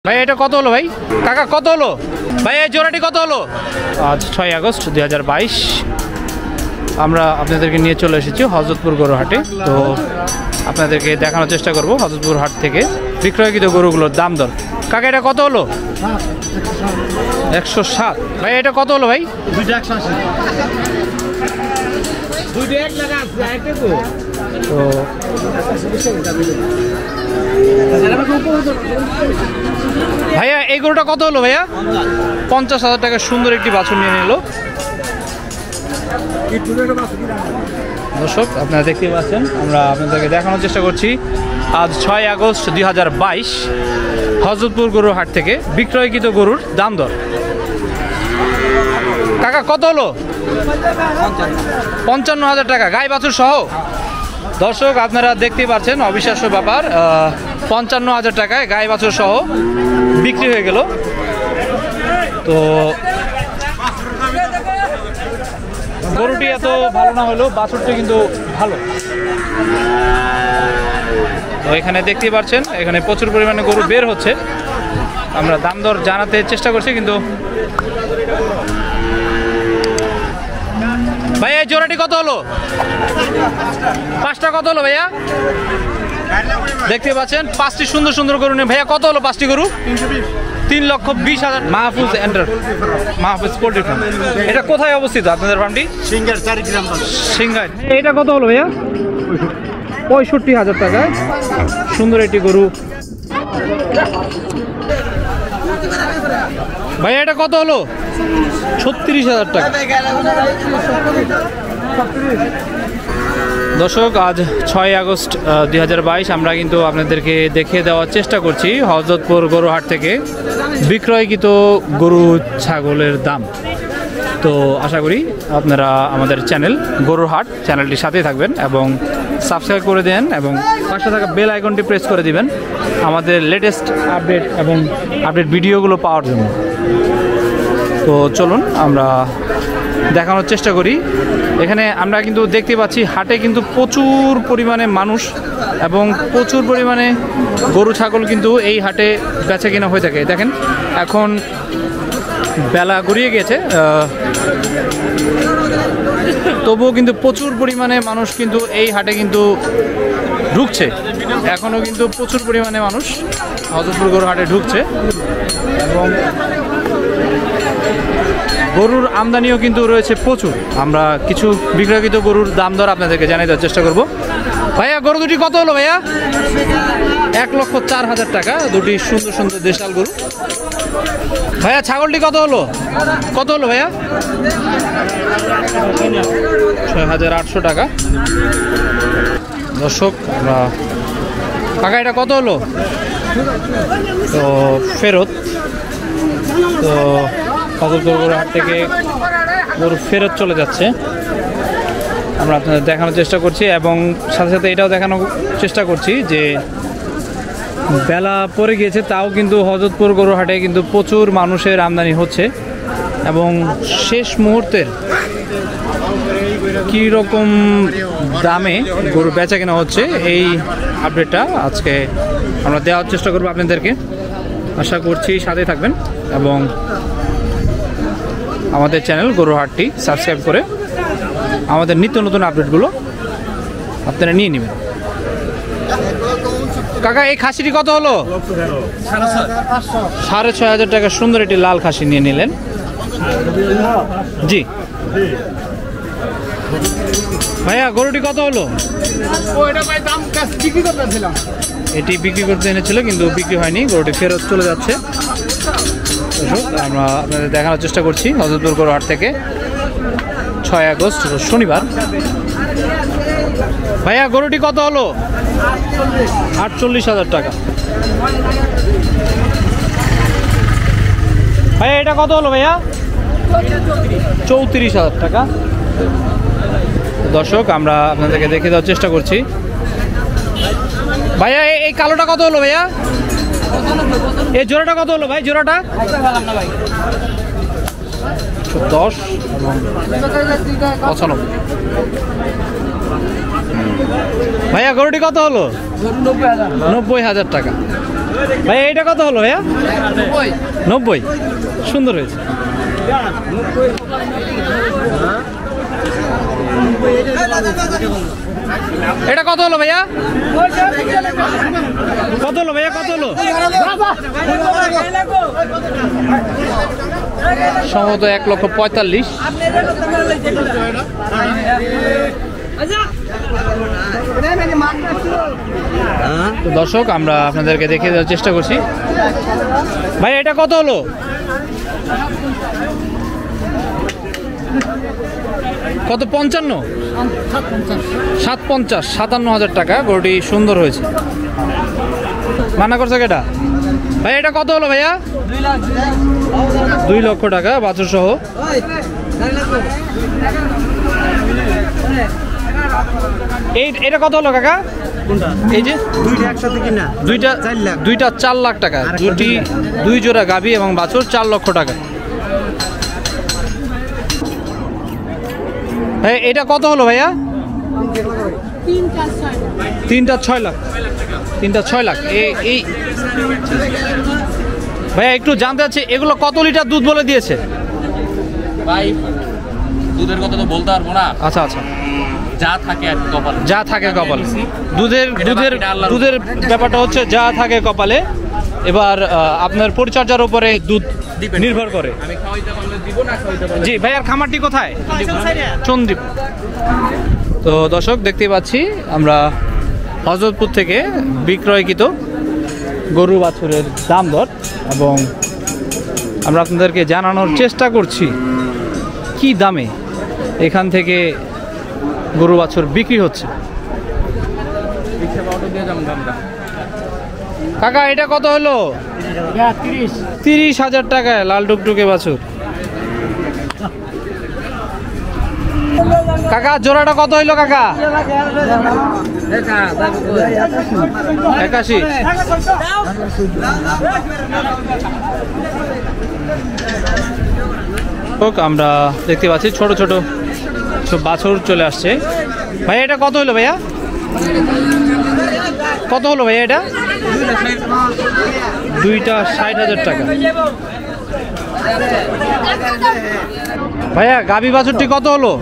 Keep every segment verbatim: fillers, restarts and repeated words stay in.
ভাই এটা কত হলো ভাই? কাকা কত হলো ভাই? এই জোড়াটি কত হলো? আজ ছয় আগস্ট দুই হাজার বাইশ আমরা আপনাদেরকে নিয়ে চলে এসেছি হযরতপুর গরু হাটে। তো আপনাদেরকে দেখানোর চেষ্টা করব হযরতপুর হাট থেকে বিক্রয়কৃত গরুগুলোর দাম দর। কাকা এটা কত হলো? একশো সাত। ভাই এটা কত হলো ভাই? তো ভাইয়া এই গরুটা কত হলো ভাইয়া? পঞ্চাশ হাজার টাকা সুন্দর একটি বাছুর নিয়ে নিল। দর্শক আপনারা দেখতে পাচ্ছেন, আমরা আপনাদেরকে দেখানোর চেষ্টা করছি আজ ছয় আগস্ট দুই হাজার বাইশ হযরতপুর গরুর হাট থেকে বিক্রয়কৃত গরুর দাম দর। কাকা কত হলো? পঞ্চান্ন হাজার টাকা গাই বাছুর সহ। দর্শক আপনারা দেখতেই পাচ্ছেন, অবিশ্বাস্য ব্যাপার, পঞ্চান্ন হাজার টাকায় গাই বাছুর সহ বিক্রি হয়ে গেল। তো গরুটি এত ভালো না হলেও বাছুরটি কিন্তু ভালো। তো এখানে দেখতেই পাচ্ছেন, এখানে প্রচুর পরিমাণে গরু বের হচ্ছে। আমরা দাম দর জানাতে চেষ্টা করছি, কিন্তু ভাইয়া এই জোড়াটি কত হলো? পাঁচটা কত হলো ভাইয়া? দেখতে পাচ্ছেন পাঁচটি সুন্দর সুন্দর গরু নিয়ে। ভাইয়া কত হলো পাঁচটি গরু? তিন লক্ষ বিশ হাজার। মাহফুজ এন্টার মাহফুজ পোল্ট্রি ফার্ম। এটা কোথায় অবস্থিত আপনাদের ফার্মটি? Singer Charigram singer. এটা কত হলো ভাইয়া? পঁয়ষট্টি হাজার টাকায় সুন্দর একটি গরু। ভাইয়া এটা কত হলো? ছত্রিশ হাজার টাকা। দর্শক আজ ছয় আগস্ট দুই হাজার বাইশ আমরা কিন্তু আপনাদেরকে দেখিয়ে দেওয়ার চেষ্টা করছি হযরতপুর গরু হাট থেকে বিক্রয়কৃত গরু ছাগলের দাম। তো আশা করি আপনারা আমাদের চ্যানেল গরুর হাট চ্যানেলটির সাথেই থাকবেন এবং সাবস্ক্রাইব করে দেন এবং পাশে থাকা বেল আইকনটি প্রেস করে দিবেন আমাদের লেটেস্ট আপডেট এবং আপডেট ভিডিওগুলো পাওয়ার জন্য। তো চলুন আমরা দেখানোর চেষ্টা করি। এখানে আমরা কিন্তু দেখতে পাচ্ছি হাটে কিন্তু প্রচুর পরিমাণে মানুষ এবং প্রচুর পরিমাণে গরু ছাগল কিন্তু এই হাটে বেচা কেনা হয়ে থাকে। দেখেন এখন বেলা গড়িয়ে গেছে, তবুও কিন্তু প্রচুর পরিমাণে মানুষ কিন্তু এই হাটে কিন্তু ঢুকছে। এখনও কিন্তু প্রচুর পরিমাণে মানুষ হযরতপুর গরু হাটে ঢুকছে এবং গরুর আমদানিও কিন্তু রয়েছে প্রচুর। আমরা কিছু বিক্রয়কৃত গরুর দাম দর আপনাদেরকে জানিয়ে দেওয়ার চেষ্টা করব। ভাইয়া গরু দুটি কত হলো ভাইয়া? এক লক্ষ চার হাজার টাকা দুটি সুন্দর সুন্দর দেশাল গরু। ভাইয়া ছাগলটি কত হলো? কত হলো ভাইয়া? ছয় হাজার আটশো টাকা। দর্শক আমরা কাকা এটা কত হলো? তো ফেরত। তো হযরতপুর গরু হাট থেকে গরু ফেরত চলে যাচ্ছে, আমরা আপনাদের দেখানোর চেষ্টা করছি এবং সাথে সাথে এটাও দেখানোর চেষ্টা করছি যে বেলা পড়ে গিয়েছে, তাও কিন্তু হযরতপুর গরু হাটে কিন্তু প্রচুর মানুষের আমদানি হচ্ছে এবং শেষ মুহূর্তের কী রকম দামে গরু বেচা কেনা হচ্ছে এই আপডেটটা আজকে আমরা দেওয়ার চেষ্টা করবো আপনাদেরকে। আশা করছি সাথে থাকবেন এবং আমাদের চ্যানেল গরুর হাটটি সাবস্ক্রাইব করে আমাদের নিত্য নতুন আপডেটগুলো আপনারা নিয়ে নেবেন। কাকা এই খাসিটি কত হলো? সাড়ে ছয় হাজার টাকা সুন্দর একটি লাল খাসি নিয়ে নিলেন। জি ভাইয়া গরুটি কত হলো? এটি বিক্রি করতে এনেছিল কিন্তু বিক্রি হয়নি, গরুটি ফেরত চলে যাচ্ছে। আমরা আপনাদের দেখানোর চেষ্টা করছি হযরতপুর গরু হাট থেকে ছয় আগস্ট শনিবার। ভাইয়া গরুটি কত হলো? আটচল্লিশ হাজার টাকা। ভাইয়া এটা কত হলো ভাইয়া? চৌত্রিশ হাজার টাকা। দর্শক আমরা আপনাদেরকে দেখে দেওয়ার চেষ্টা করছি। ভাইয়া এই কালোটা কত হলো ভাইয়া? এই জোড়াটা কত হলো ভাই? জোড়াটা দশ এবং পঁচানব্বই। ভাইয়া গরুটি কত হলো? নব্বই হাজার টাকা। ভাই এটা কত হলো ভাইয়া? নব্বই। সুন্দর হয়েছে। এটা কত হলো ভাইয়া? কত হলো ভাইয়া? কত হলো? সম্ভবত এক লক্ষ পঁয়তাল্লিশ। দর্শক আমরা আপনাদেরকে দেখিয়ে দেওয়ার চেষ্টা করছি। ভাই এটা কত হলো? কত? পঞ্চান্ন। সাত পঞ্চাশ, সাতান্ন হাজার টাকা। গরুটি সুন্দর হয়েছে। মানা করছে কেটা? ভাই এটা কত হলো ভাইয়া? দুই লক্ষ টাকা বাছুর সহ। এই এটা কত হলো কাকা? এই যে দুইটা দুইটা চার লাখ টাকা। দুটি দুই জোড়া গাভী এবং বাছুর, চার লক্ষ টাকা। এটা কত হলো ভাইয়া? তিনটা ছয় লাখ। তিনটা ছয় লাখ। এই ভাইয়া একটু জানতে চাচ্ছি এগুলো কত লিটার দুধ বলে দিয়েছে ভাই? দুধের কথা তো বলতে পারবো না। আচ্ছা আচ্ছা, যা থাকে আর কপালে, যা থাকে কপালে। দুধের দুধের দুধের ব্যাপারটা হচ্ছে যা থাকে কপালে। এবার আপনার পরিচর্যার উপরে দুধ নির্ভর করে। আমি খাওয়াইতে পারলে দিব, না খাওয়াইতে পারলে। জি ভাই, আর খামারটি কোথায়? চন্দ্রীপ। তো দর্শক দেখতে পাচ্ছি আমরা হযরতপুর থেকে বিক্রয়কৃত গরু বাছুরের দাম দর, এবং আমরা আপনাদেরকে জানানোর চেষ্টা করছি কি দামে এখান থেকে গরু বাছুর বিক্রি হচ্ছে। কাকা এটা কত হলো? তিরিশ হাজার টাকায় লাল টুকটুকে বাছুর। কাকা জোড়াটা কত হইলো কাকা? একাশি। আমরা দেখতে পাচ্ছি ছোট ছোট সব বাছুর চলে আসছে। ভাই এটা কত হলো ভাইয়া? কত হলো ভাইয়া এটা? দুইটা ষাট হাজার টাকা। ভাইয়া গাভী বাছুরটি কত হলো?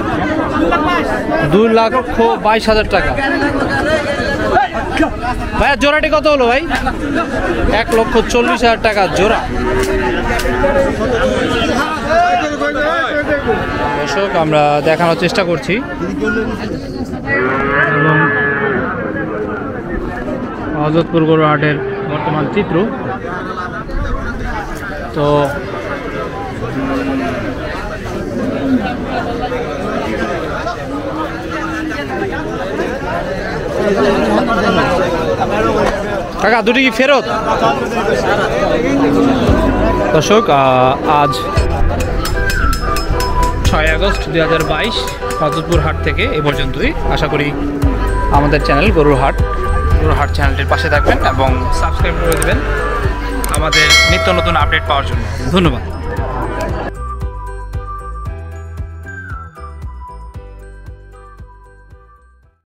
দুই লক্ষ বাইশ হাজার টাকা। ভাইয়া জোড়াটি কত হলো ভাই? এক লক্ষ চল্লিশ হাজার টাকা জোড়া। দর্শক আমরা দেখানোর চেষ্টা করছি এবং হযরতপুর গরু হাটের বর্তমান চিত্র। তো কাকা দুটি কি ফেরত? দর্শক আজ ছয় আগস্ট দুই হাজার বাইশ হযরতপুর হাট থেকে এ পর্যন্তই। আশা করি আমাদের চ্যানেল গরুর হাট গরুর হাট চ্যানেলটির পাশে থাকবেন এবং সাবস্ক্রাইব করে দেবেন আমাদের নিত্য নতুন আপডেট পাওয়ার জন্য। ধন্যবাদ।